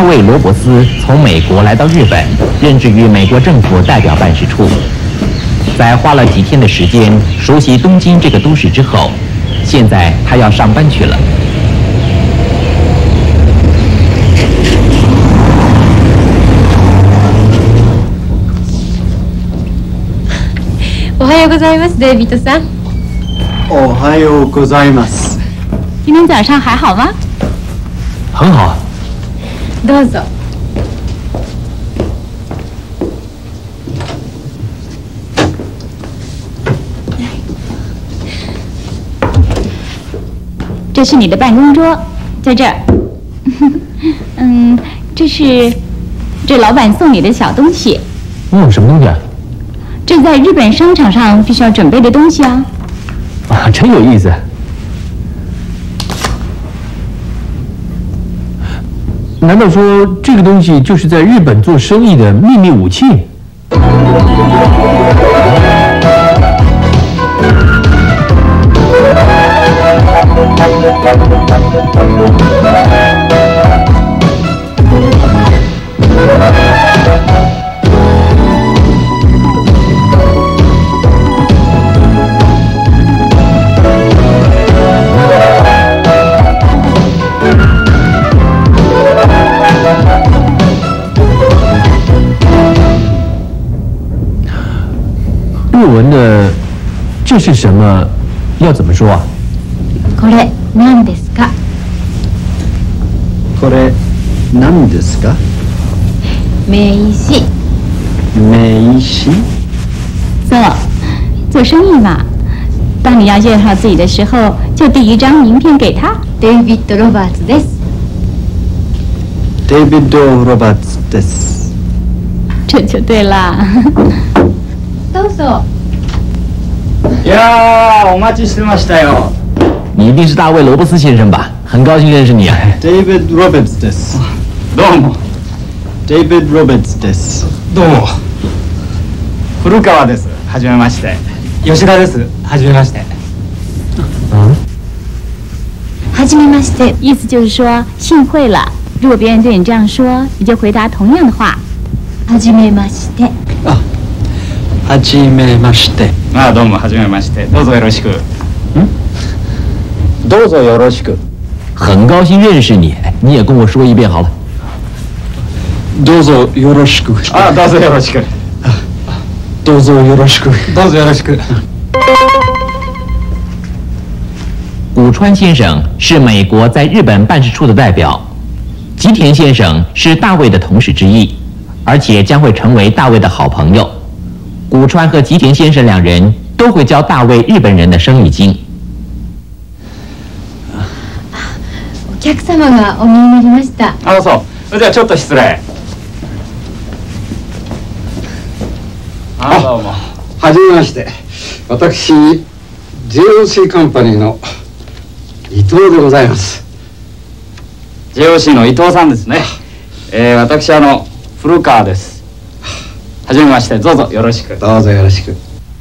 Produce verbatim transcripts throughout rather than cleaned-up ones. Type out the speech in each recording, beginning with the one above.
卫·罗伯斯从美国来到日本，任职于美国政府代表办事处。在花了几天的时间熟悉东京这个都市之后，现在他要上班去了。 おはようございます，デイビッドさん。 おはようございます。 今天早上还好吗？ 很好。 どうぞ。这是你的办公桌，在这儿。嗯，这是这老板送你的小东西。 嗯，什么东西啊？ 这是在日本商场上必须要准备的东西啊。 啊，真有意思。难道说这个东西就是在日本做生意的秘密武器？日文的这是什么？要怎么说啊？ これ何ですか？ これ何ですか？ 名刺。 名刺？ そう，做生意嘛。当你要介绍自己的时候，就递一张名片给他。David Roberts です。 David Roberts です。 这就对了。どうぞ。 いやー、お待ちしてましたよ。 你一定是大卫·罗伯斯先生吧？很高兴认识你啊。 David Roberts です。 どうも。 David Roberts です。 どうも。古川です。はじめまして。吉田です。はじめまして。 嗯。 はじめまして，意思就是说幸会了。如果别人对你这样说，你就回答同样的话。はじめまして。 あ、はじめまして。 ああ、どうもはじめまして。どうぞよろしく。 嗯。どうぞよろしく。 很高兴认识你，你也跟我说一遍好了。 どうぞよろしく。 ああ、どうぞよろしく。 どうぞよろしく。 どうぞよろしく。 古川先生是美国在日本办事处的代表，吉田先生是大卫的同事之一，而且将会成为大卫的好朋友。古川和吉田先生两人都会教大卫日本人的生意经。 お客様がお見えになりました。 あ、そう。それではちょっと失礼。あ、どうも。 はじめまして。私 ジェイオーシー カンパニーの伊藤でございます。 ジェイオーシー の伊藤さんですね。えー、私あの古川です。はじめまして。どうぞよろしく。 どうぞよろしく。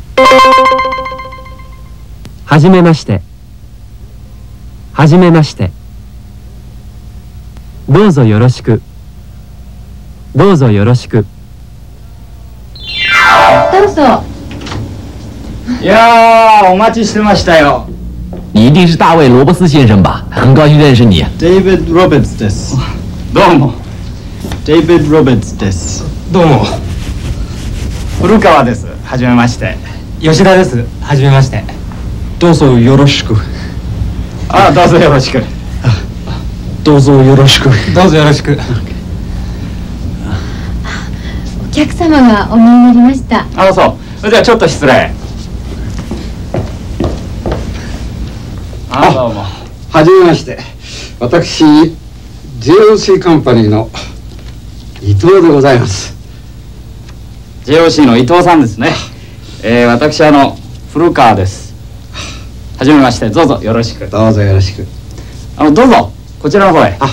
はじめまして。はじめまして。どうぞよろしく。どうぞよろしく。 どうぞ。 いやー、お待ちしてましたよ。 你一定是大卫·罗伯斯先生吧？很高兴认识你。 David Roberts です。 どうも。 David Roberts です。 どうも。古川です。はじめまして。吉田です。はじめまして。 どうぞよろしく。 ああ、どうぞよろしく。 どうぞよろしく。 どうぞよろしく。 お客様がお見えになりました。 あ、そう。それではちょっと失礼。あ、どうも。 はじめまして。私 ジェイオーシー カンパニーの伊藤でございます。 ジェイオーシー の伊藤さんですね。えー、私あの古川です。はじめまして。どうぞよろしく。 どうぞよろしく。 あのどうぞこちらの方へ。 あ。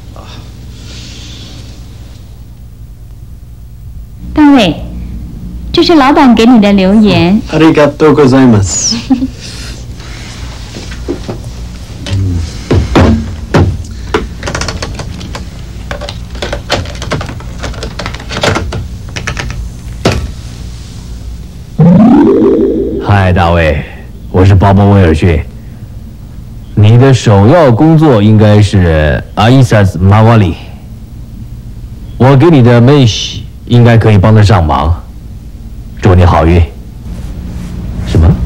大卫，这是老板给你的留言。 ありがとうございます。 大卫，我是鲍勃·威尔逊。你的首要工作应该是阿伊萨斯·马瓦里。我给你的梅西应该可以帮得上忙。祝你好运。什么？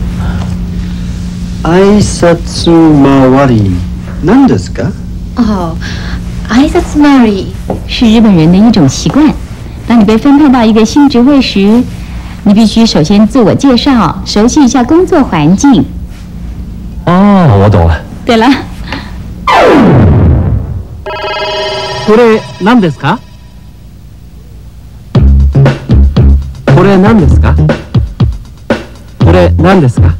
挨拶回り何ですか？ 哦，挨拶回り是日本人的一种习惯。当你被分配到一个新职位时，你必须首先自我介绍，熟悉一下工作环境。 哦，我懂了。 对了， これ何ですか？これ何ですか？これ何ですか？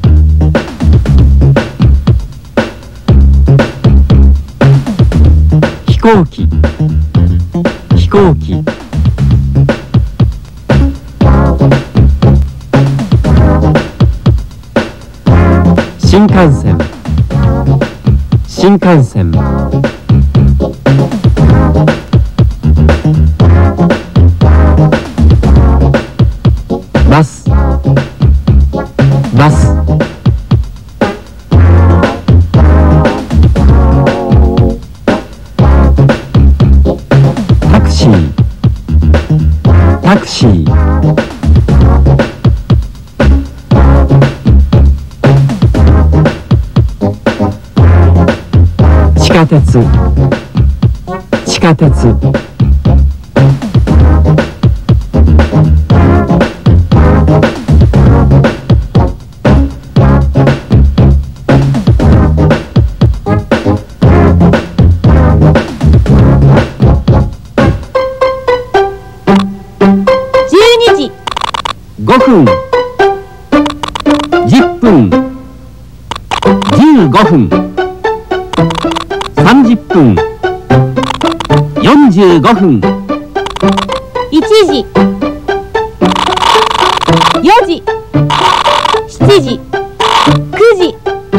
飛行機、飛行機。新幹線、新幹線。バス、バス。タクシー、タクシー。地下鉄、地下鉄。ごふん、じゅっぷん、じゅうごふん、さんじゅっぷん、よんじゅうごふん。 いちじ、よじ、しちじ、くじ。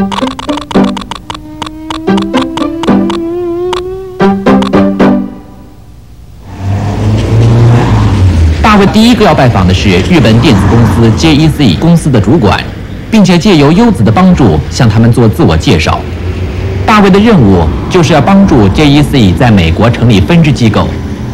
大卫第一个要拜访的是日本电子公司 J E C 公司的主管，并且借由优子的帮助向他们做自我介绍。大卫的任务就是要帮助 J E C 在美国成立分支机构。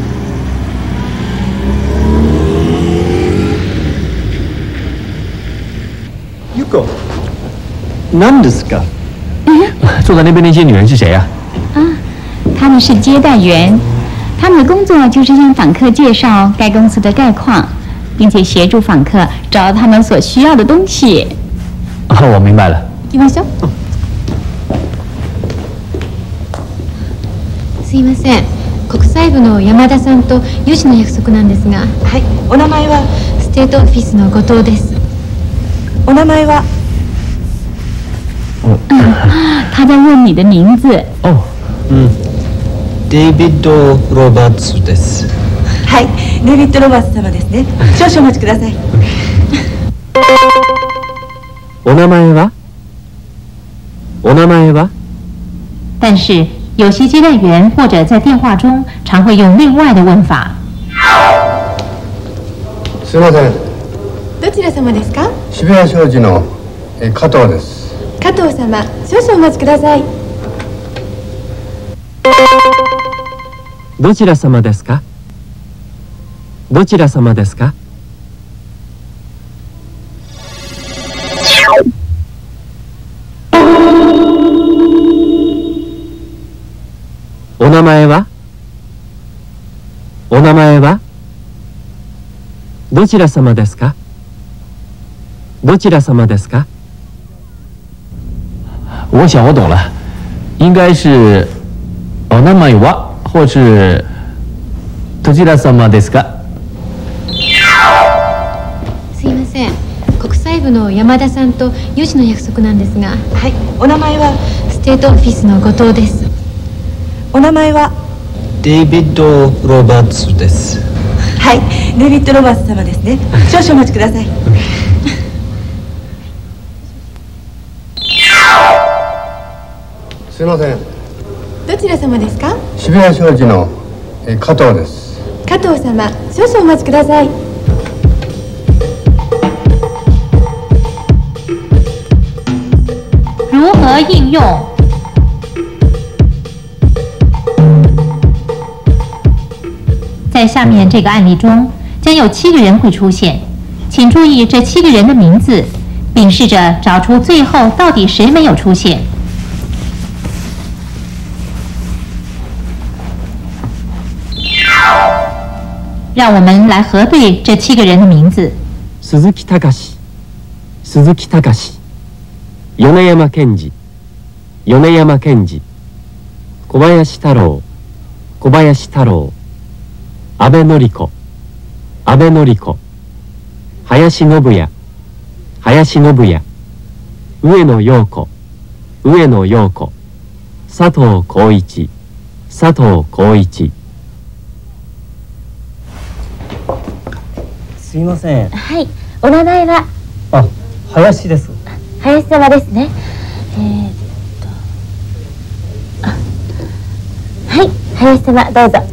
Yuko，何ですか？ 坐在那边那些女人是谁呀？ 啊，他们是接待员。他们的工作就是向访客介绍该公司的概况，并且协助访客找到他们所需要的东西。 啊，我明白了。 行きましょう。 すいません、国際部の山田さんとよじの約束なんですが。 はい、お名前は？ ステートオフィスの後藤です。 お名前は？ 他在问你的名字。 哦， 嗯。デイビッド・ロバーツです。 はい、デイビッド・ロバーツ様ですね。少々お待ちください。 お名前は？お名前は？ 但是有些接待员或者在电话中常会用另外的问法。 すいません。 どちら様ですか？ 渋谷商事のえ加藤です。 加藤様、少々お待ちください。 どちら様ですか？どちら様ですか？お名前は？お名前は？どちら様ですか？どちら様ですか？ 我想我懂了，应该是お名前は或是どちら様ですか？ すいません、国際部の山田さんとよじの約束なんですが。 はい、お名前は？ ステートオフィスの後藤です。 お名前は？ デイビッド・ロバーツです。 はい、デイビッド・ロバーツ様ですね。少々お待ちください。 すいません。 どちら様ですか？ 渋谷商事のえ加藤です。 加藤様、少々お待ちください。 如何应用？在下面这个案例中，将有七个人会出现，请注意这七个人的名字，并试着找出最后到底谁没有出现。让我们来核对这七个人的名字。 鈴木隆、鈴木隆、米山健二、米山健二、小林太郎、小林太郎、阿部典子、阿部典子、林信也、林信也、上野陽子、上野陽子、佐藤浩一、佐藤浩一。 すいません。 はい、お名前は？ あ、林です。 林様ですね。えー、っと、あ、はい、林様どうぞ。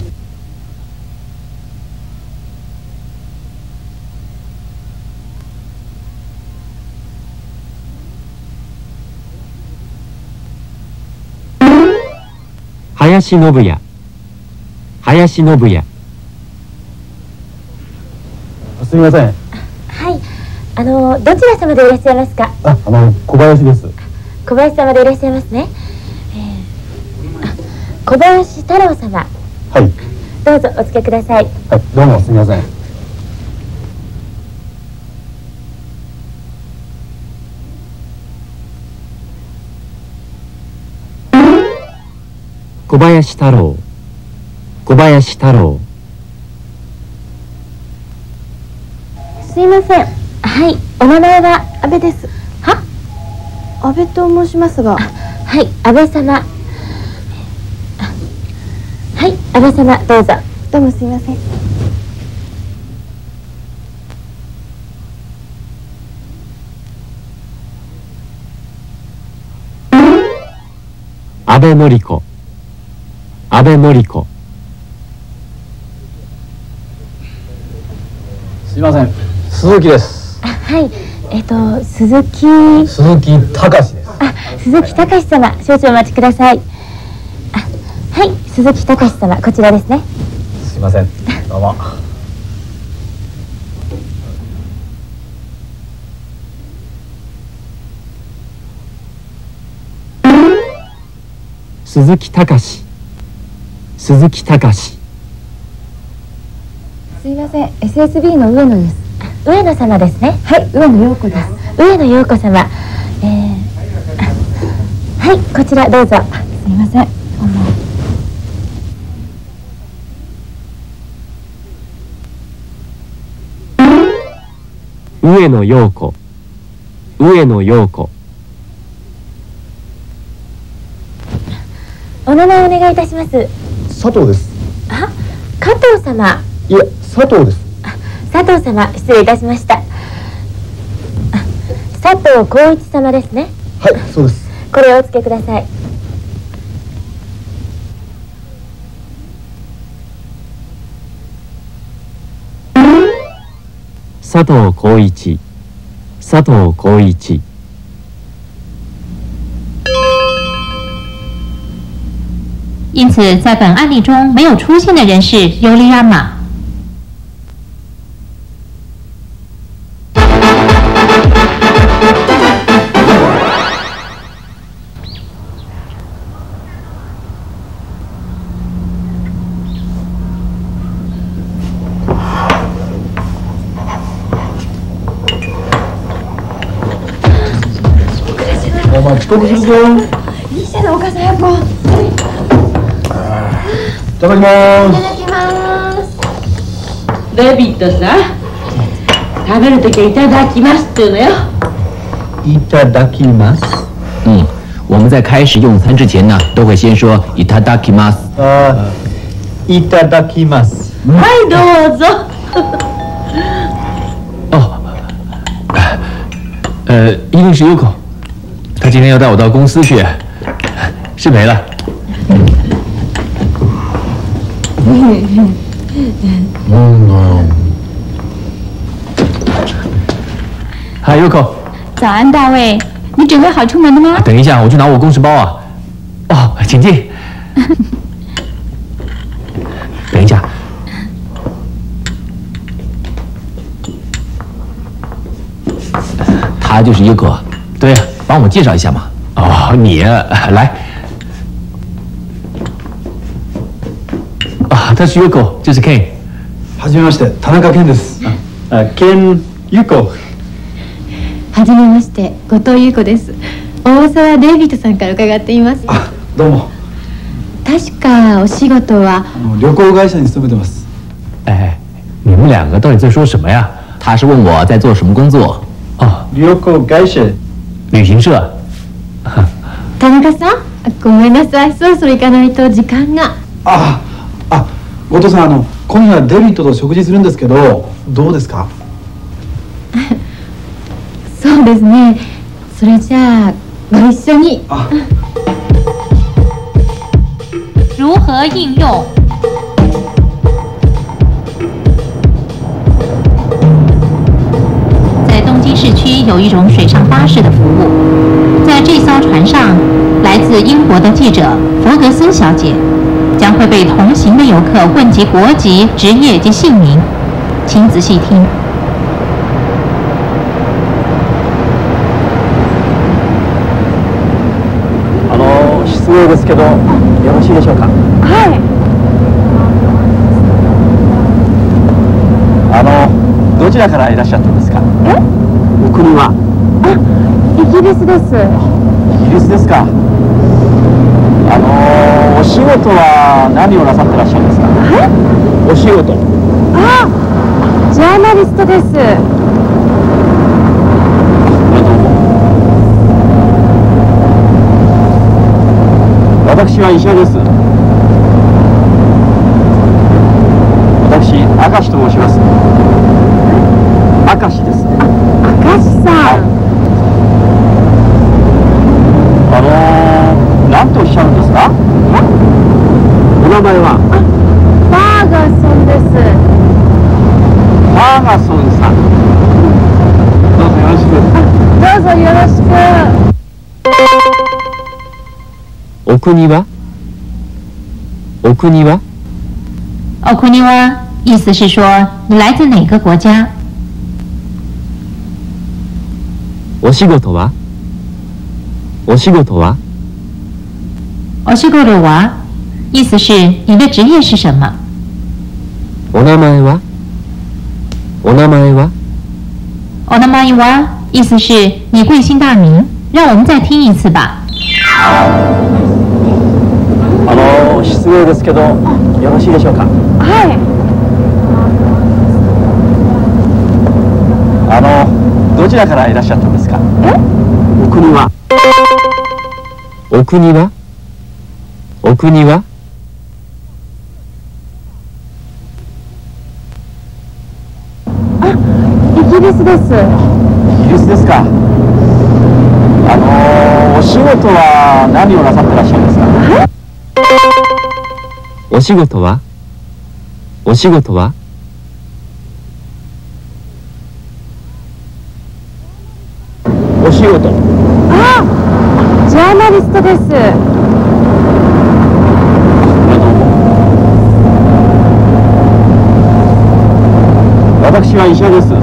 林信也、林信也。 すみません。 はい、あのどちら様でいらっしゃいますか？ あ、あの小林です。 小林様でいらっしゃいますね。えー、あ、小林太郎様。 はい。 どうぞお付けください。 はい、どうもすみません。 小林太郎、小林太郎。 すいません。はい、お名前は？阿部です。は？阿部と申しますが。はい、阿部様。はい、阿部様どうぞ。どうもすいません。 阿部典子、阿部典子。 すいません。鈴木です。 はい、えっと鈴木。 鈴木隆です。 あ、鈴木隆様、少々お待ちください。あ、はい、鈴木隆様、こちらですね。 すいません。どうも。 鈴木隆、鈴木隆。 すいません、エスエスビー の上野です。上野様ですね。はい、上野陽子です。上野陽子様、えー、はい、こちらどうぞ。すいません。 上野陽子、上野陽子。 お名前お願いいたします。 佐藤です。 あ、加藤様。 いえ、佐藤です。 佐藤様、失礼いたしました。佐藤浩一様ですね。 はい、そうです。 これをお付けください。 佐藤浩一、佐藤浩一。 因此，在本案例中没有出现的人是尤利亚玛。 お前遅刻するぞ。 いいじゃない、お母さんやっぱ。 いただきます。 いただきます。 デビッドさん、食べるときはいただきますって言うのよ。 いただきます。 嗯，我们在开始用餐之前呢，都会先说いただきます。 あ、いただきます。 はい、どうぞ。 哦，呃，一定是 Yuko， 他今天要带我到公司去，失陪了。 なんだよ。 嗨 ，Yuko。 早安，大卫。 你准备好出门了吗？ 等一下，我去拿我公事包啊。哦，请进。等一下。他就是优哥。对呀，帮我介绍一下嘛。哦，你来。啊，他是優哥，这是 Ken。 はじめまして、田中健です。あ、健優子。 はじめまして、後藤優子です。大沢デイビッドさんから伺っています。 あ、どうも。 確かお仕事は旅行会社に勤めてます。 哎，你们两个到底在说什么呀？ 他是问我在做什么工作。 哦， 旅行会社。 旅行社。 田中さん、ごめんなさい、そろそろ行かないと時間が。 あ、あ、後藤さん、あの今夜デビッドと食事するんですけど、どうですか？ そうですね。それじゃあご一緒に。 あ。 如何应用？在东京市区有一种水上巴士的服务，在这艘船上，来自英国的记者弗格森小姐将会被同行的游客问及国籍、职业及姓名，请仔细听。 あの失礼ですけど、よろしいでしょうか？ はい。 あのどちらからいらっしゃったんですか？ え？ お国は？ あ、イギリスです。 イギリスですか。あのお仕事は何をなさってらっしゃるんですか？ はい？ お仕事。 あ、ジャーナリストです。 私は医者です。私、明石と申します。明石です。 明石さん。 あのー、何とおっしゃるんですか？お名前は？ バーガーソンです。 バーガソンさん。どうぞよろしく。 どうぞよろしく。 お国は？お国は？ お国は意思是说你来自哪个国家？ お仕事は？お仕事は？ お仕事は意思是你的职业是什么？ お名前は？お名前は？ お名前は意思是你贵姓大名？让我们再听一次吧。 あの失礼ですけど、よろしいでしょうか？ はい。 あのどちらからいらっしゃったんですか？ え？ お国は？お国は？お国は？ あ、イギリスです。 イギリスですか。あのお仕事は何をなさってらっしゃるんですか？ はい。 お仕事は？お仕事は？お仕事。 あ、ジャーナリストです。 私は医者です。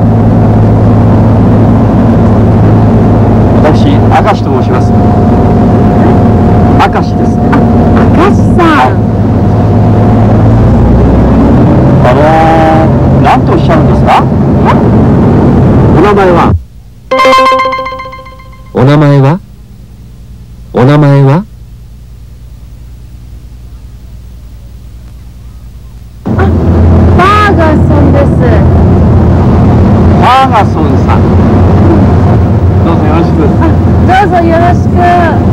私、明石と申します。明石です。 明石さん。 あのー、何とおっしゃるんですか？お名前は？お名前は？お名前は？ あ、バーガーソンです。 バーガソンさん。どうぞよろしく。 どうぞよろしく。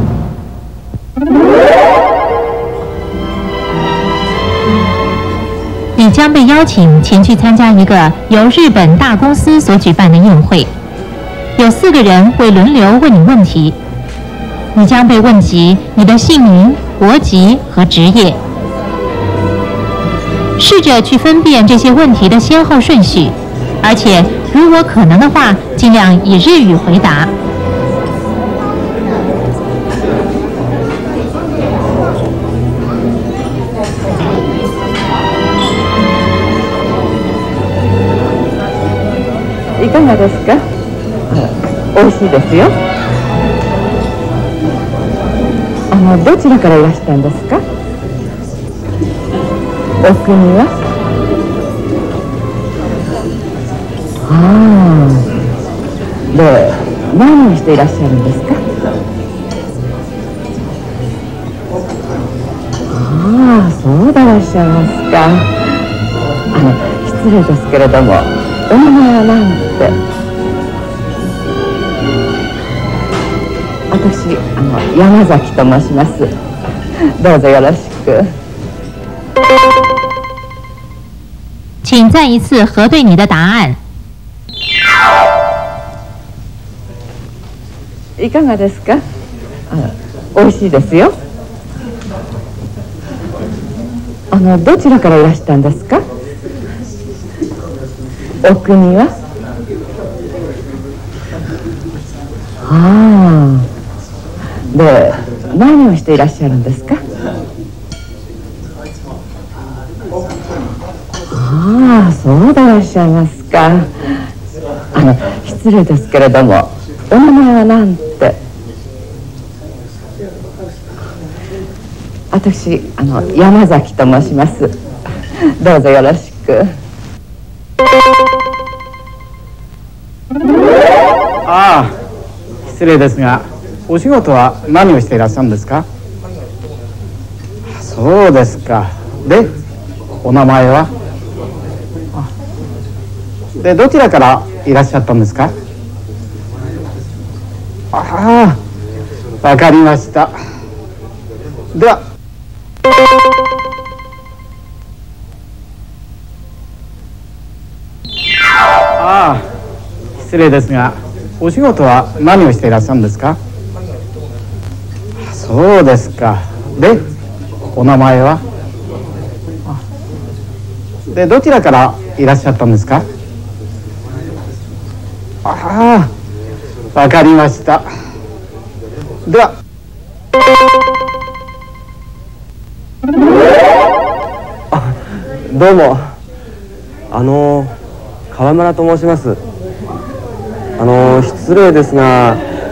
你将被邀请前去参加一个由日本大公司所举办的宴会，有四个人会轮流问你问题，你将被问及你的姓名、国籍和职业。试着去分辨这些问题的先后顺序，而且如果可能的话，尽量以日语回答。 いかがですか？美味しいですよ。あのどちらからいらしたんですか？お国は？ああ、で何をしていらっしゃるんですか？ああ、そうでいらっしゃいますか。あの失礼ですけれども、お名前は何て？私、あの山崎と申します。どうぞよろしく。 请再一次核对你的答案。 いかがですか？美味しいですよ。あのどちらからいらしたんですか？お国は？ああ。で何をしていらっしゃるんですか？ああ、そうでいらっしゃいますか。あの失礼ですけれども、お名前は何て？私、あの山崎と申します。どうぞよろしく。 ああ、失礼ですが、お仕事は何をしていらっしゃるんですか？そうですか。で、お名前は？で、どちらからいらっしゃったんですか？ああ、わかりました。では。ああ、失礼ですが、お仕事は何をしていらっしゃるんですか？そうですか。で、お名前は？で、どちらからいらっしゃったんですか？ああ、わかりました。では。 あ、どうも。あの川村と申します。あの失礼ですが、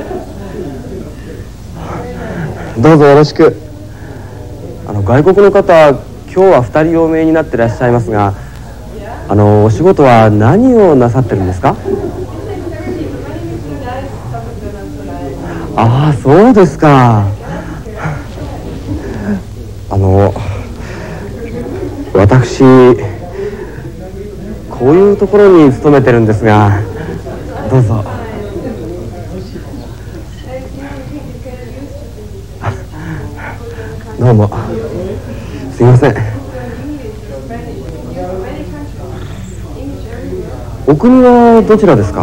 どうぞよろしく。あの外国の方、今日はふたりお見えになってらっしゃいますが、あのお仕事は何をなさってるんですか？ああ、そうですか。あの私こういうところに勤めてるんですが、どうぞ。どうもすいません。お国はどちらですか？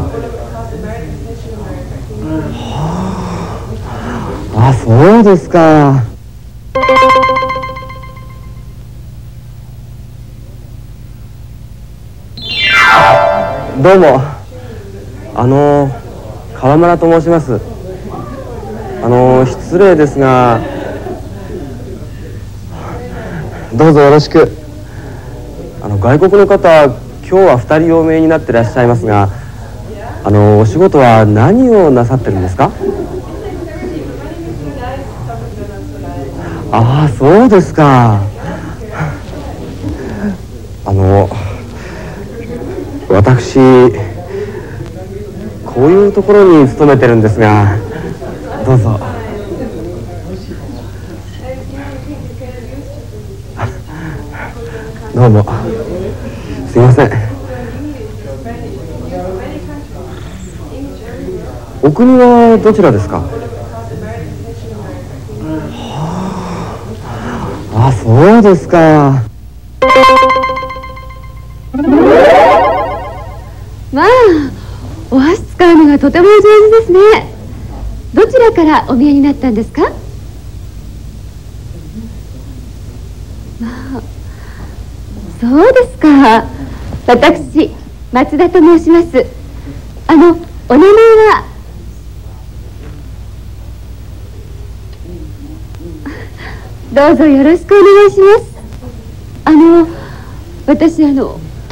はあ、あ、そうですか。どうも、あの川村と申します。あの失礼ですが、どうぞよろしく。あの外国の方、今日はふたりお見えになってらっしゃいますが、あのお仕事は何をなさってるんですか？ああ、そうですか。あの私こういうところに勤めてるんですが、どうぞ。どうもすいません。お国はどちらですか？はあ、あ、そうですか。 まあ、お箸使うのがとてもお上手ですね。どちらからお見えになったんですか？まあ、そうですか。私、松田と申します。あの、お名前は？どうぞよろしくお願いします。あの、私、あの、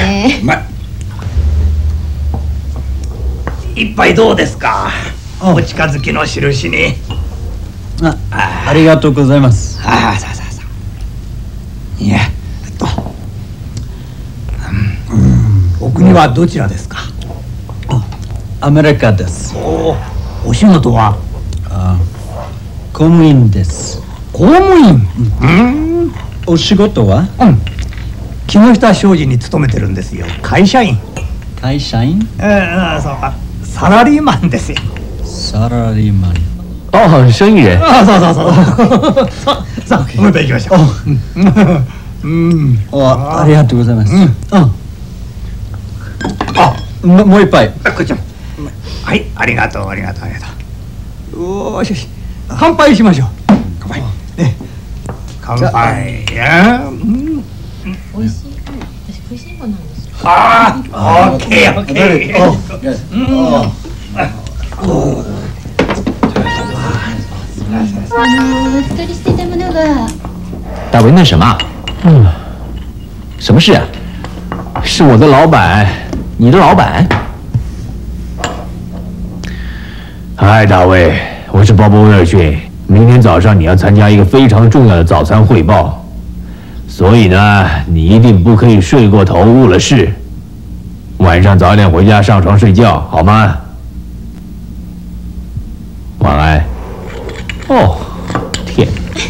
ね。 うまい。一杯どうですか。お近づきの印に。 あ、ありがとうございます。 ああ、さあさあさあ。いや、えっと、うん、お国はどちらですか。 アメリカです。 おお仕事は。 あ、公務員です。 公務員。 うん。お仕事は？ うん。木下商事に勤めてるんですよ。会社員。 会社員？ ええ、そうか。サラリーマンですよ。 サラリーマン。 哦，生意人。 あ、そうそうそう。さあ、さあ、また行きましょう。うん。 あ、ありがとうございます。うん。 あ、 ももう一杯。 こっちも。はい、ありがとう、ありがとう、ありがとう。おーしよし、乾杯しましょう。乾杯。ね。乾杯。や、うん。 美味しい。私食いしん坊なんですよ。 ああ、オッケー、オッケー。うん。 あの取り捨てたものが。 大为那什么？嗯，什么事啊？ 是我的老板。 你的老板？ 嗨，大卫，我是鲍勃威尔逊。明天早上你要参加一个非常重要的早餐汇报，所以呢，你一定不可以睡过头，误了事。晚上早点回家上床睡觉，好吗？晚安。 哦，天。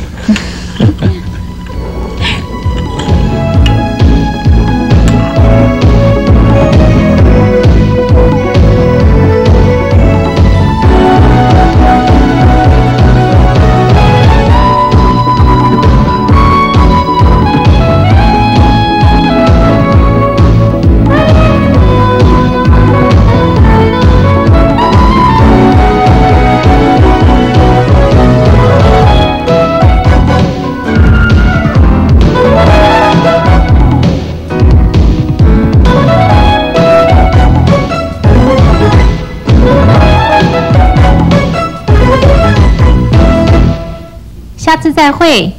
下次再会。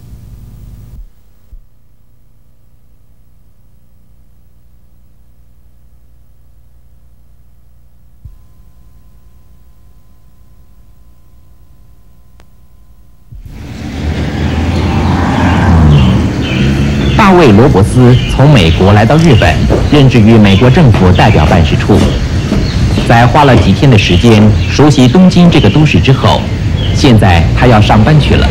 大卫·罗伯斯从美国来到日本，任职于美国政府代表办事处。在花了几天的时间熟悉东京这个都市之后， 现在他要上班去了。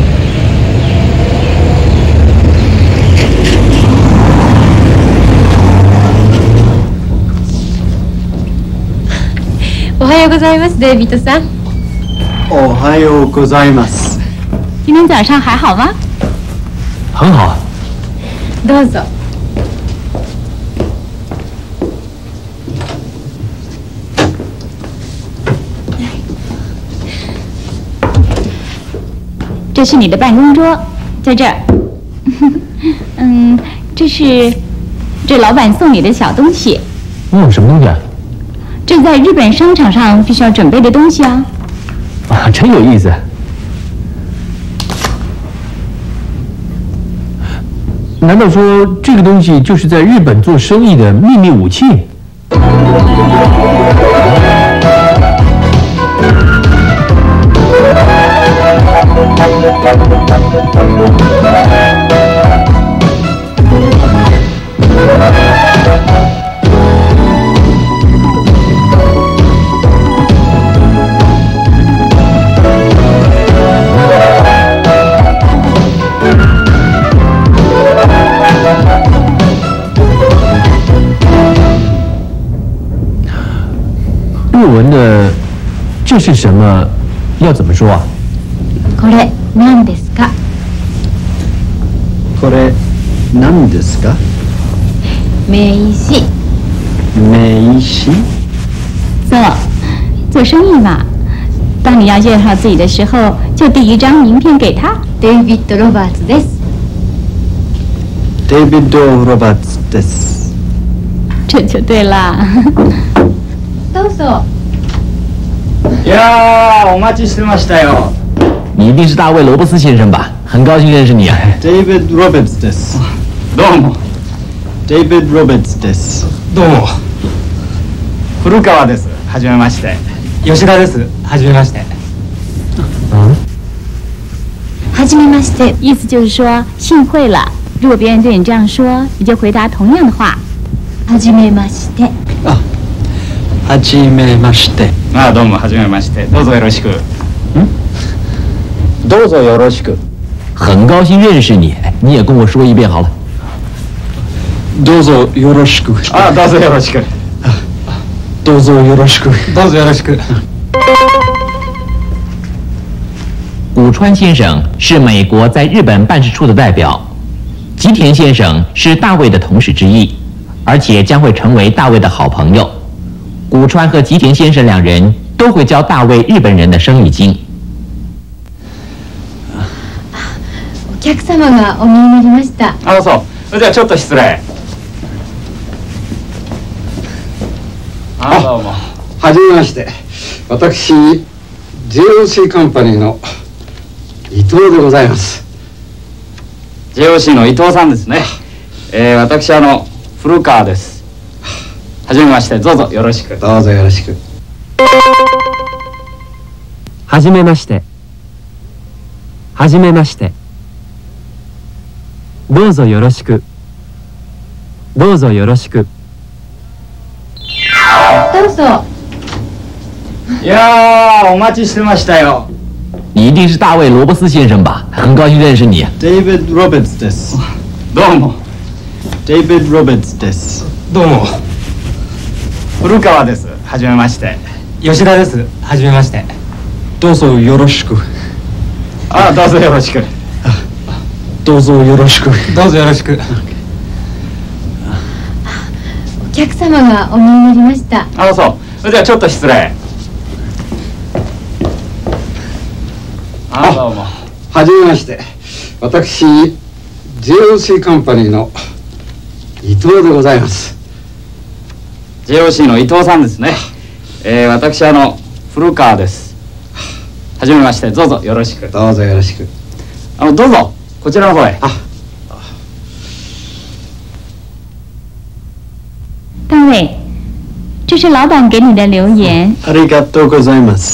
おはようございます，デイビッドさん。 おはようございます。 今天早上还好吗？ 很好。 どうぞ。 这是你的办公桌，在这儿。嗯，这是这老板送你的小东西。 嗯，什么东西啊？ 这在日本商场上必须要准备的东西啊。 啊，真有意思。难道说这个东西就是在日本做生意的秘密武器？日文的这是什么？要怎么说啊？ これ何ですか？ これ何ですか？ 名刺。 名刺？ そう，做生意嘛，当你要介绍自己的时候，就递一张名片给他。デイビッド・ロバーツです。 デイビッド・ロバーツです。 这就对了。 どうぞ。 いやー、お待ちしてましたよ。 你一定是大卫·罗伯斯先生吧？很高兴认识你啊。 David Roberts です。 どうも。 David Roberts です。 どうも。 古川です。はじめまして。 吉田です。はじめまして。 嗯。はじめまして，意思就是说幸会了。如果别人对你这样说，你就回答同样的话。はじめまして。 あ、はじめまして。 ああ、どうもはじめまして。どうぞよろしく。 嗯。どうぞよろしく。 很高兴认识你，你也跟我说一遍好了。 どうぞよろしく。 ああ、どうぞよろしく。 どうぞよろしく。 どうぞよろしく。 古川先生是美国在日本办事处的代表，吉田先生是大卫的同事之一，而且将会成为大卫的好朋友。古川和吉田先生两人都会教大卫日本人的生意经。 お客様がお見えになりました。 あ、そう。それではちょっと失礼。 あ、どうも。はじめまして。私 ジェイオーシー カンパニーの伊藤でございます。 ジェイオーシー の伊藤さんですね。えー、私あの古川です。はじめまして。どうぞよろしく。 どうぞよろしく。 はじめまして。はじめまして。どうぞよろしく。どうぞよろしく。 どうぞ。 いやー、お待ちしてましたよ。 你一定是大卫·罗伯斯先生吧？很高兴认识你。 David Roberts です。 どうも。 David Roberts です。 どうも。 古川です。はじめまして。 吉田です。はじめまして。 どうぞよろしく。 ああ、どうぞよろしく。 どうぞよろしく。 どうぞよろしく。 お客様がお見えになりました。 あ、そう。それではちょっと失礼。あ、どうも。 はじめまして。私 ジェイオーシー カンパニーの伊藤でございます。 ジェイオーシー の伊藤さんですね。えー、私あの古川です。はじめまして。どうぞよろしく。 どうぞよろしく。 あのどうぞこちらの方へ。 あ。 大卫，这是老板给你的留言。 ありがとうございます。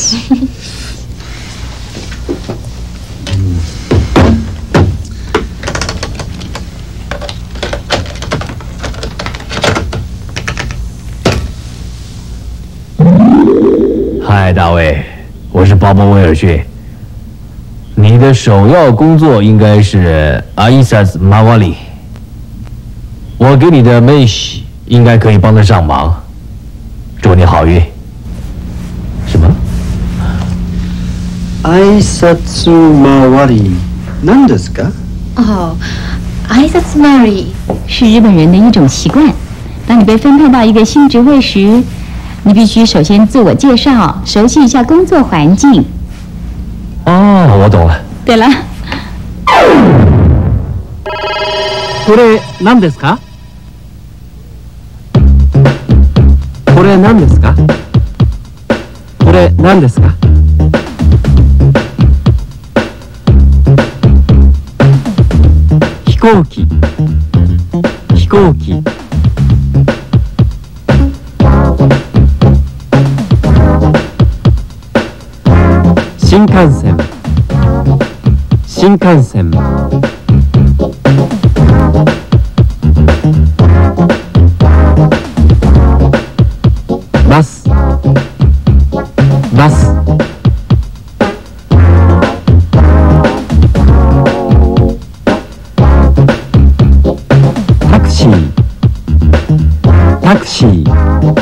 嗨，大卫，我是鲍勃·威尔逊。 你的首要工作应该是阿伊萨斯马瓦里。我给你的妹婿应该可以帮得上忙。祝你好运。什么？ 挨拶回り何ですか？ 哦，挨拶回り是日本人的一种习惯。当你被分配到一个新职位时，你必须首先自我介绍，熟悉一下工作环境。 哦，我懂了。 对了， これ何ですか？ これ何ですか？これ何ですか？飛行機、飛行機。新幹線、新幹線。バス、バス。タクシー、タクシー。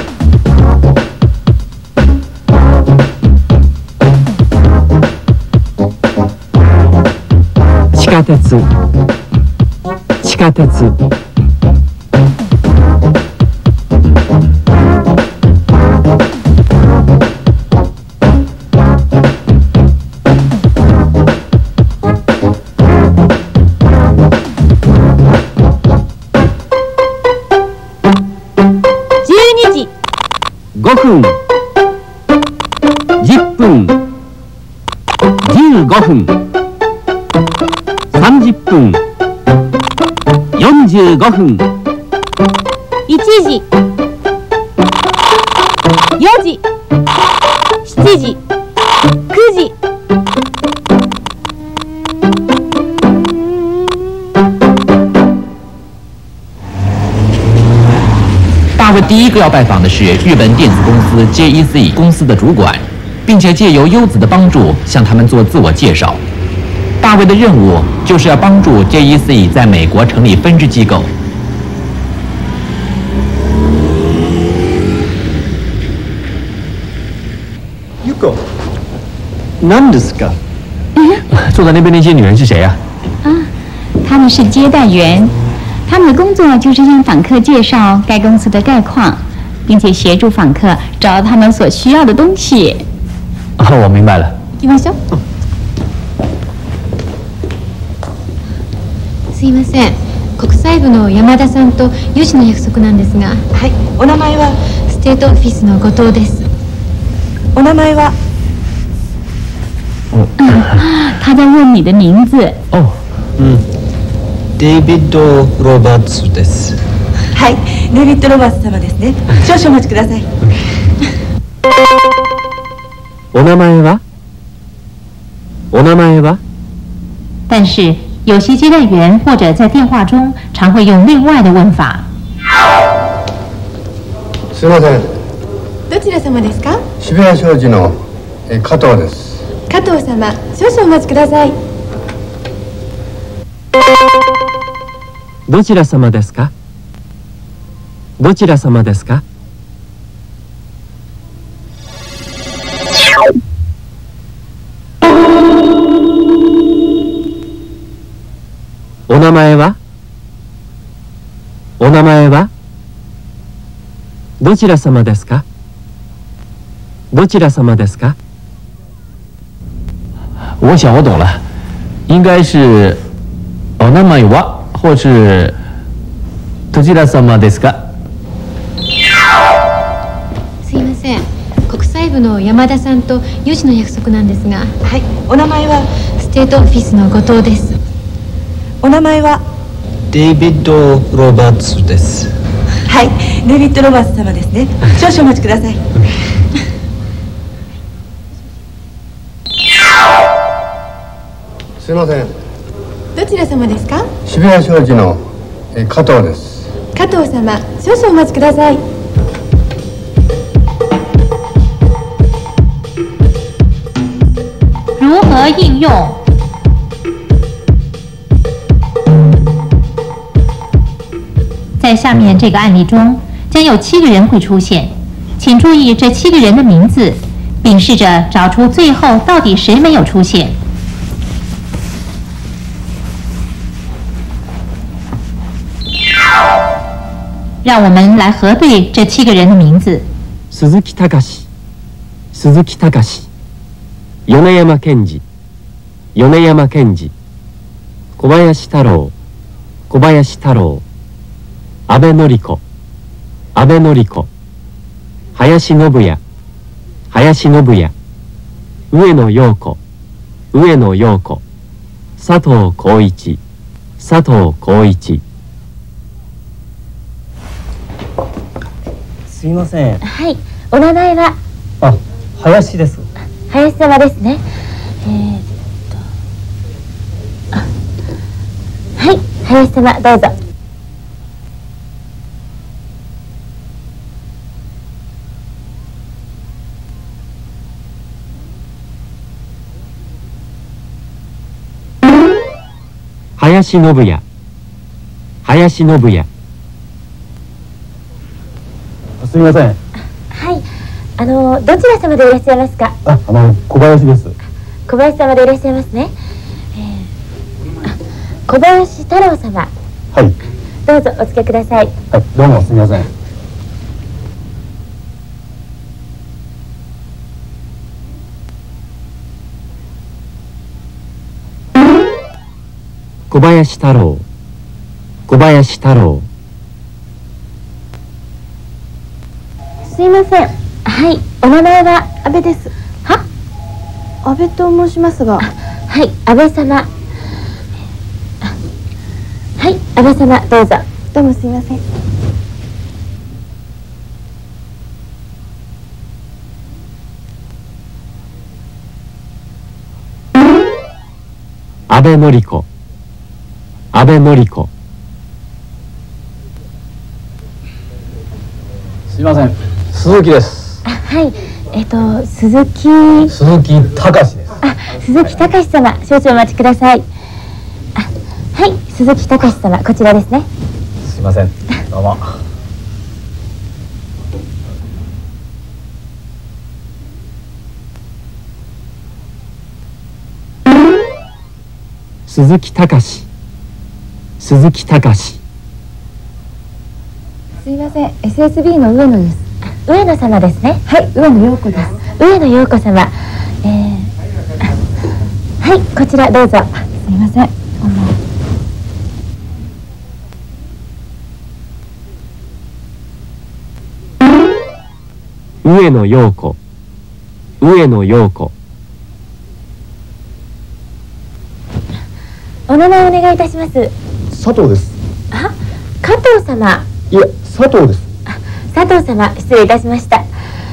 地下鉄、地下鉄。 ごふん、じゅっぷん、じゅうごふん、さんじゅっぷん、よんじゅうごふん、 いちじ、よじ、しちじ、くじ。 大卫第一个要拜访的是日本电子公司 J E C 公司的主管，并且借由优子的帮助向他们做自我介绍。大卫的任务就是要帮助 J E C 在美国成立分支机构。 Yuko，何ですか？ 坐在那边那些女人是谁呀？ 啊，他们是接待员。他们的工作就是向访客介绍该公司的概况，并且协助访客找到他们所需要的东西。 哦，我明白了。 行きましょう。 すいません、国際部の山田さんとよじの約束なんですが。はい、お名前は？ステートオフィスの後藤です。 お名前は？ 他在问你的名字。 哦， 嗯。デイビッド・ロバーツです。 はい、デイビッド・ロバーツ様ですね。少々お待ちください。 お名前は？お名前は？ 但是有些接待员或者在电话中常会用另外的问法。 すみません。 どちら様ですか？ 渋谷商事の加藤です。 加藤様、少々お待ちください。 どちら様ですか？どちら様ですか？お名前は？お名前は？どちら様ですか？どちら様ですか？ 我想我懂了，应该是お名前は或是どちら様ですか？ すいません、国際部の山田さんとよじの約束なんですが。 はい、お名前は？ ステートオフィスの後藤です。 お名前は？ デイビッド・ロバーツです。 はい、デイビッド・ロバーツ様ですね。少々お待ちください。 すみません。 どちら様ですか？ 渋谷商事の加藤です。 加藤様、少々お待ちください。 如何应用在下面这个案例中，将有七个人会出现，请注意这七个人的名字，并试着找出最后到底谁没有出现。让我们来核对这七个人的名字。 鈴木隆、鈴木隆、米山健二、米山健二、小林太郎、小林太郎、阿部典子、阿部典子、林信也、林信也、上野陽子、上野陽子、佐藤浩一、佐藤浩一。 すいません。 はい、お名前は？ あ、林です。 林様ですね。えー、っと、あ、はい、林様どうぞ。 林信也、林信也。 すみません。 はい、あのどちら様でいらっしゃいますか？ あ、あの小林です。 小林様でいらっしゃいますね。えー、あ、小林太郎様。 はい。 どうぞお付けください。 はい、どうもすみません。 小林太郎、小林太郎。 すいません。はい、お名前は？安倍です。は？安倍と申しますが。はい、安倍様。はい、安倍様どうぞ。どうもすいません。 阿部典子、阿部典子。 すいません。鈴木です。 はい、えっと鈴木鈴木隆です。 あ、鈴木隆様、少々お待ちください。あ、はい、鈴木隆様、こちらですね。 すいません。どうも。 鈴木隆、鈴木隆。 すいません、エスエスビー の上野です。上野様ですね。はい、上野陽子です。上野陽子様、えー、はい、こちらどうぞ。すいません。 上野陽子、上野陽子。 お名前お願いいたします。 佐藤です。 あ、加藤様。 いえ、佐藤です。 佐藤様、失礼いたしました。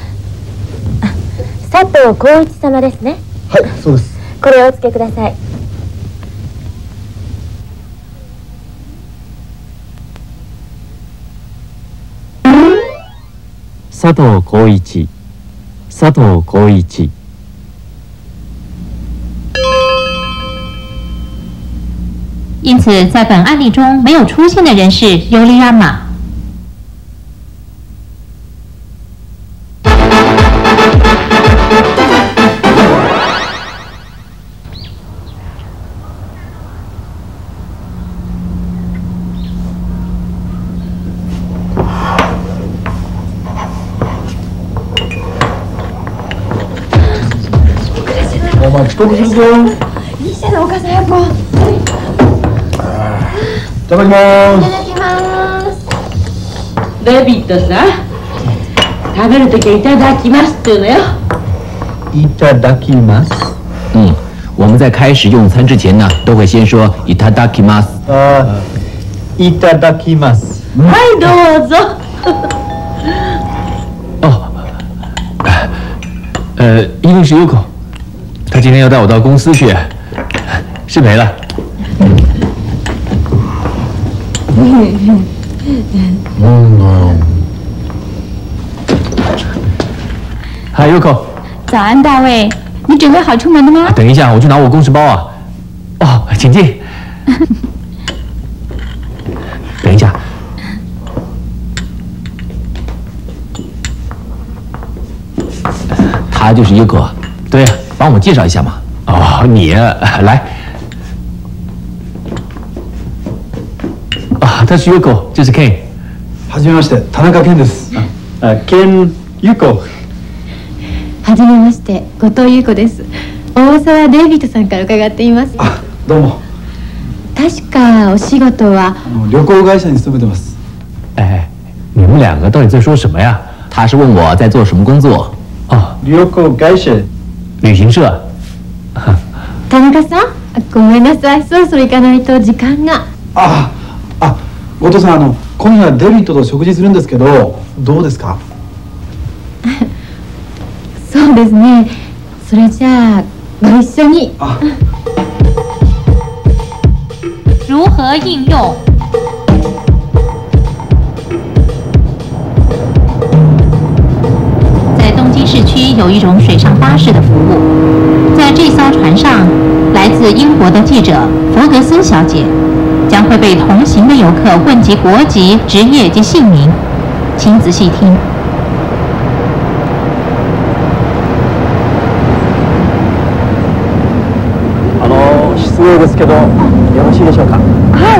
佐藤浩一様ですね。 はい、そうです。 これをお付けください。 佐藤浩一、佐藤浩一。 因此，在本案例中没有出现的人是尤利亚玛。 お前遅刻するぞ。 いいじゃないお母さん早く。 いただきます。 いただきます。 デビッドさん、食べるときはいただきますって言うのよ。 いただきます。 嗯，我们在开始用餐之前呢，都会先说いただきます。 あ、いただきます。 はいどうぞ。 哦，呃，一定是 Yuko， 他今天要带我到公司去，失陪了。 なんだよ。 嗨 ，Yuko。 早安，大卫，你准备好出门了吗？ 等一下，我去拿我公事包啊。哦，请进。等一下， 他就是优子。对呀，帮我介绍一下嘛。哦，你来。啊，他是优子，这是 Ken。 はじめまして、田中健です。 あ、健優子。 はじめまして、後藤優子です。大沢デイビッドさんから伺っています。 あ、どうも。 確かお仕事は旅行会社に勤めてます。 哎，你们两个到底在说什么呀？ 他是问我在做什么工作。 哦， 旅行会社。 旅行社。 田中さん、ごめんなさい、そろそろ行かないと時間が。 あ、あ、後藤さん、あの今夜デビッドと食事するんですけど、どうですか？ そうですね。それじゃあご一緒に。 あ。 如何应用？在东京市区有一种水上巴士的服务，在这艘船上，来自英国的记者弗格森小姐将会被同行的游客问及国籍、职业及姓名，请仔细听。 あの失礼ですけど、よろしいでしょうか？ はい。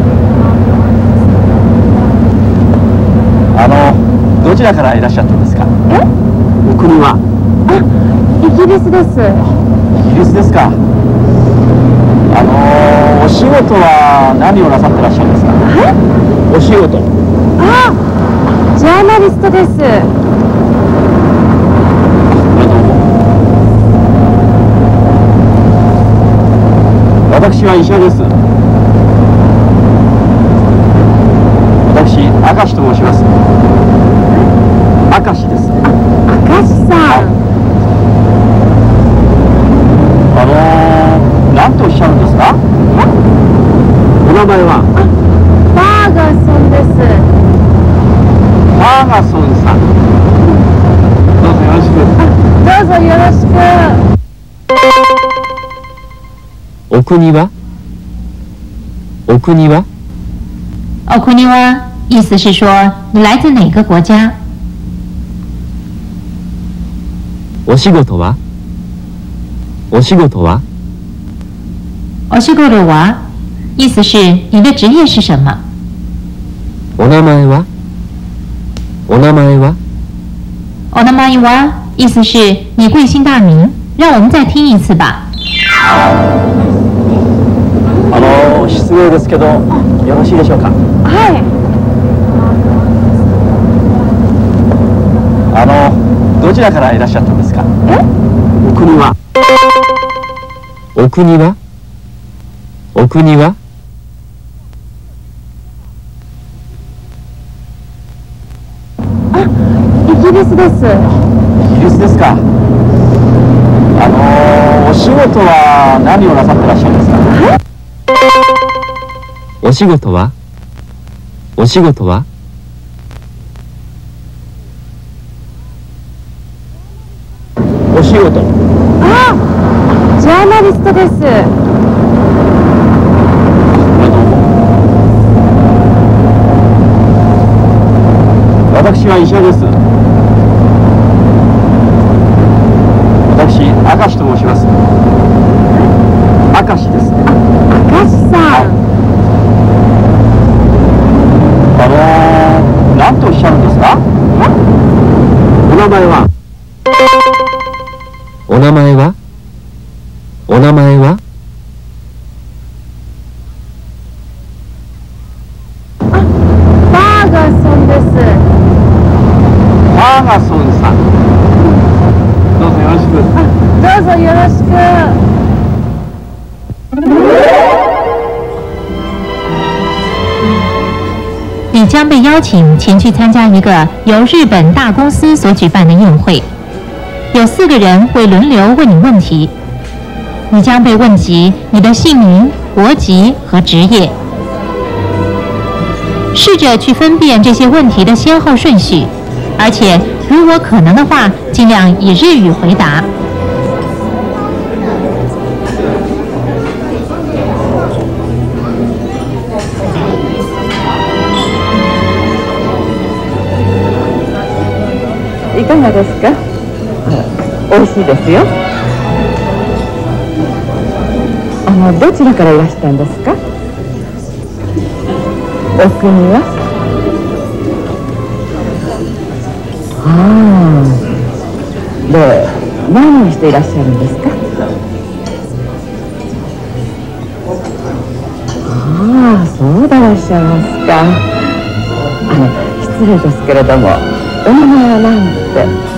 あのどちらからいらっしゃったんですか？ え？ お国は？ あ、イギリスです。 イギリスですか。あのお仕事は何をなさってらっしゃるんですか？ はい？ お仕事。 あ、ジャーナリストです。 私は医者です。私、明石と申します。明石です。 明石さん。 あのー、何とおっしゃるんですか？お名前は？ ファーガソンです。 ファーガソンさん。どうぞよろしく。 どうぞよろしく。 お国は？お国は？ お国は意思是说你来自哪个国家？ お仕事は？お仕事は？ お仕事は意思是你的职业是什么？ お名前は？お名前は？ お名前は意思是你贵姓大名？让我们再听一次吧。 あの失礼ですけど、よろしいでしょうか？ はい。 あのどちらからいらっしゃったんですか？ え？ お国は？ お国は？お国は？ あ、イギリスです。 イギリスですか。あのお仕事は何をなさってらっしゃるんですか？ お仕事は？お仕事は？ お仕事。 あ、ジャーナリストです。 私は医者です。私、明石と申します。明石です。 明石さん。 あのー、何とおっしゃるんですか？お名前は？ お名前は？お名前は？ あ、ファーガソンです。 ファーガソンさん。どうぞよろしく。 どうぞよろしく。 你将被邀请前去参加一个由日本大公司所举办的宴会，有四个人会轮流问你问题，你将被问及你的姓名、国籍和职业。试着去分辨这些问题的先后顺序，而且如果可能的话，尽量以日语回答。 いかがですか？ 美味しいですよ。あのどちらからいらしたんですか？お国は？ああ、で何をしていらっしゃるんですか？ああ、そうでいらっしゃいますか。あの失礼ですけれども、お名前は何て？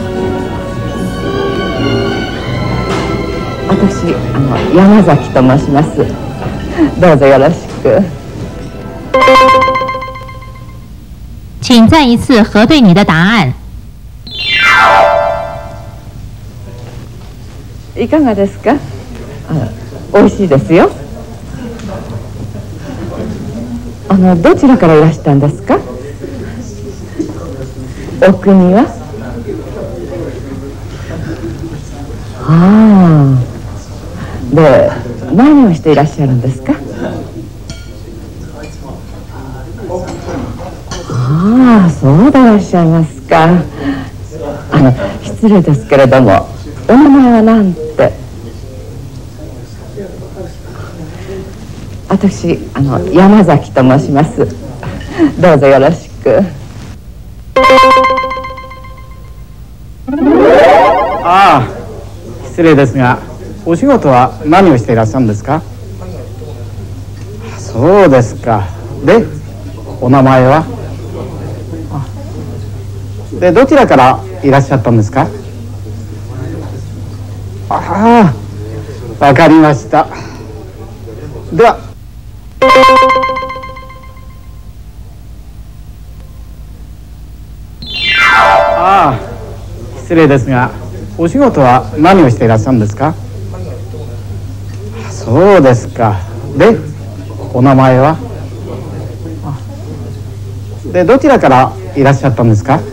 私、あの山崎と申します。どうぞよろしく。 请再一次核对你的答案。 いかがですか？美味しいですよ。あのどちらからいらしたんですか？お国は？ああ。で何をしていらっしゃるんですか？ああ、そうでいらっしゃいますか。あの失礼ですけれども、お名前は何て？私、あの山崎と申します。どうぞよろしく。 ああ、失礼ですが、お仕事は何をしていらっしゃるんですか？そうですか。で、お名前は？で、どちらからいらっしゃったんですか？ああ、わかりました。では。ああ、失礼ですが、お仕事は何をしていらっしゃるんですか？そうですか。で、お名前は？で、どちらからいらっしゃったんですか？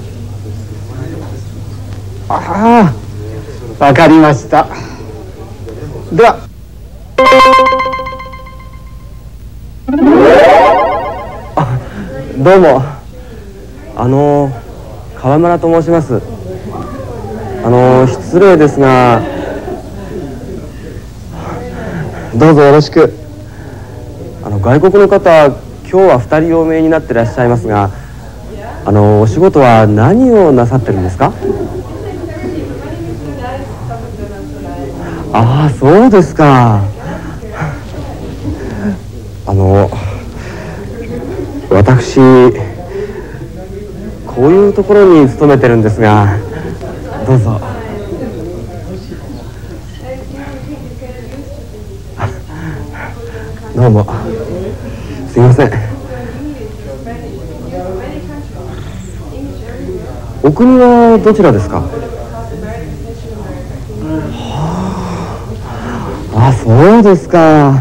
ああ、わかりました。では。 あ、どうも。あの川村と申します。あの失礼ですが、どうぞよろしく。あの外国の方、今日はふたりお見えになっていらっしゃいますが、あのお仕事は何をなさってるんですか？ああ、そうですか。あの私こういうところに勤めてるんですが、どうぞ。どうもすいません。お国はどちらですか？あ、そうですか。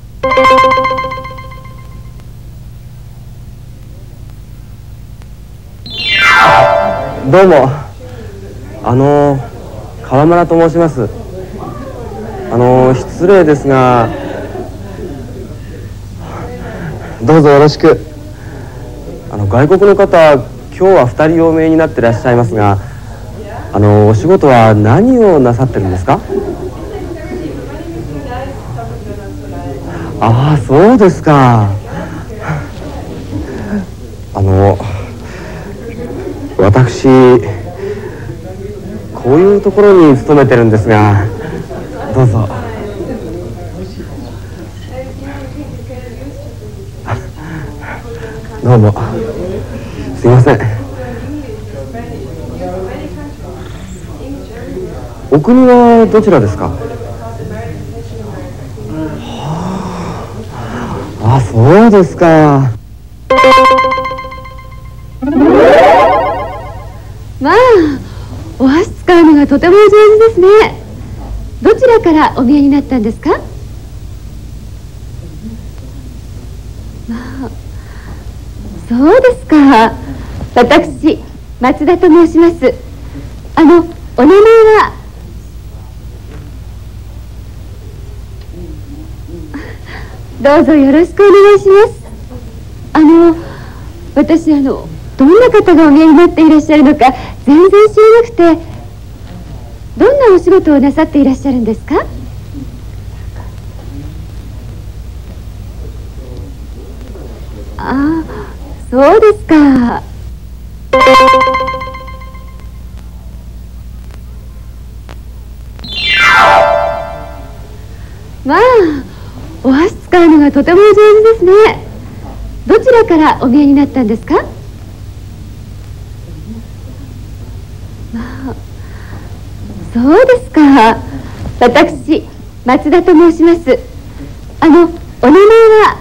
どうも、あの川村と申します。あの失礼ですが、どうぞよろしく。あの外国の方、今日はふたりお見えになっていらっしゃいますが、あのお仕事は何をなさってるんですか？ああ、そうですか。あの私こういうところに勤めてるんですが、どうぞ。どうもすいません。お国はどちらですか？あ、そうですか。 まあ、お箸使うのがとてもお上手ですね。どちらからお見えになったんですか？まあ、そうですか。私、松田と申します。あの、お名前は？どうぞよろしくお願いします。あの、私、あの、どんな方がお見えになっていらっしゃるのか全然知らなくて。 どんなお仕事をなさっていらっしゃるんですか？ああ、そうですか。まあ、お箸使うのがとてもお上手ですね。どちらからお見えになったんですか？まあ、そうですか。私、松田と申します。あの、お名前は？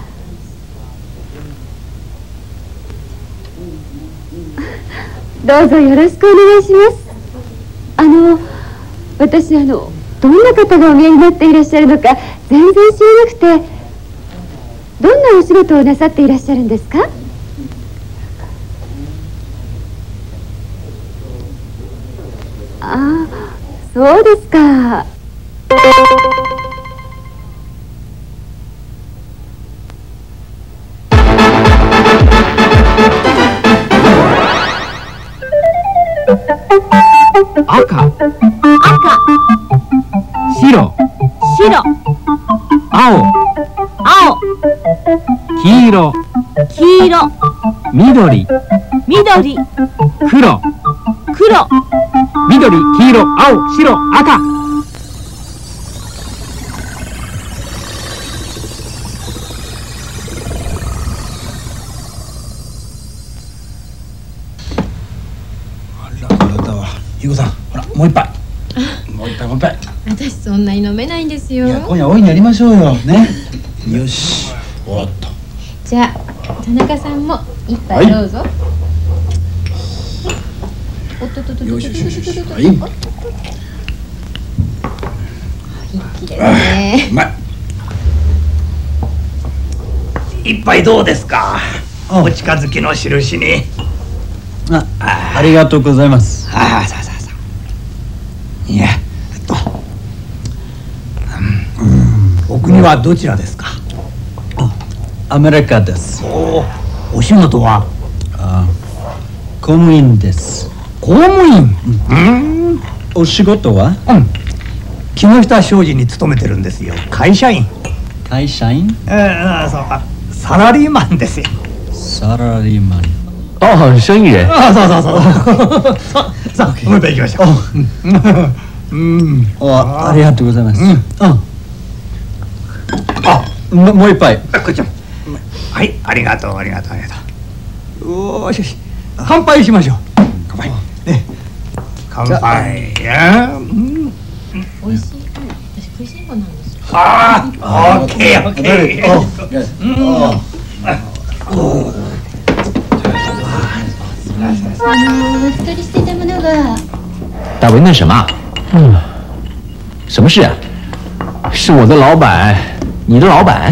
どうぞよろしくお願いします。あの、私、あの、どんな方がお見えになっていらっしゃるのか全然知らなくて、どんなお仕事をなさっていらっしゃるんですか？ああ、そうですか。 赤、 赤、 白、 白、 青、 青、 黄色、 黄色、 緑、 緑、 黒、 黒、 緑、黄色、青、白、赤。 ゆうこさん、ほらもう一杯。もう一杯もう一杯。 私そんなに飲めないんですよ。 いや、今夜大いにやりましょうよね。よし、おっと。 じゃあ田中さんも一杯どうぞ。はい、おっとっとっとっとっとっとっとっと。よしよしよしよし。はい。一気ですね。 うまい。一杯どうですか。お近づきの印に。 あ、ありがとうございます。 ああ、さあさあさあ。いや、えっと、うん、お国はどちらですか。 アメリカです。 おお、お仕事は。 あ、公務員です。 公務員。 うん。お仕事は。 うん。木下商事に勤めてるんですよ。会社員。 会社員。 ええ、そうか。サラリーマンですよ。 サラリーマン。 哦，生意人。 あ、そうそうそう。さあ、さあ、もう一杯行きましょう。うん。 あ、ありがとうございます。うん。あ、ももう一杯。 こっちも。はい、ありがとう、ありがとう、ありがとう。おーし、乾杯しましょう。乾杯。ね。乾杯。や。うん。 美味しい。私食いしん坊なんですよ。 ああ、オッケー、オッケー。うん。 あのお作りしていたものが。 大为那什么？嗯，什么事啊？ 是我的老板。 你的老板？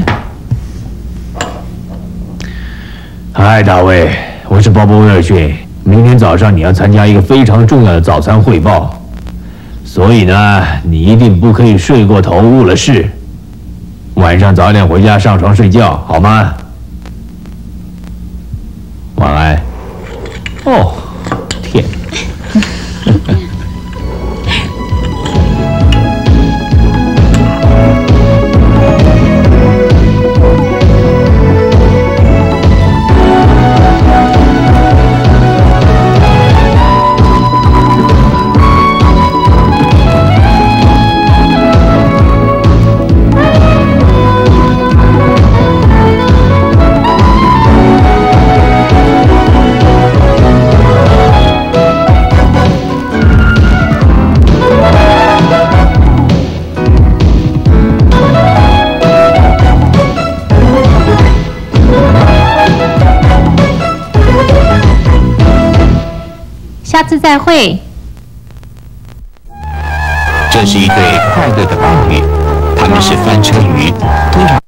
嗨，大卫，我是鲍勃威尔逊。明天早上你要参加一个非常重要的早餐汇报，所以呢，你一定不可以睡过头，误了事。晚上早点回家上床睡觉，好吗？晚安。哦，天。 下次再会。 这是一对快乐的伴侣，他们是翻车鱼，通常。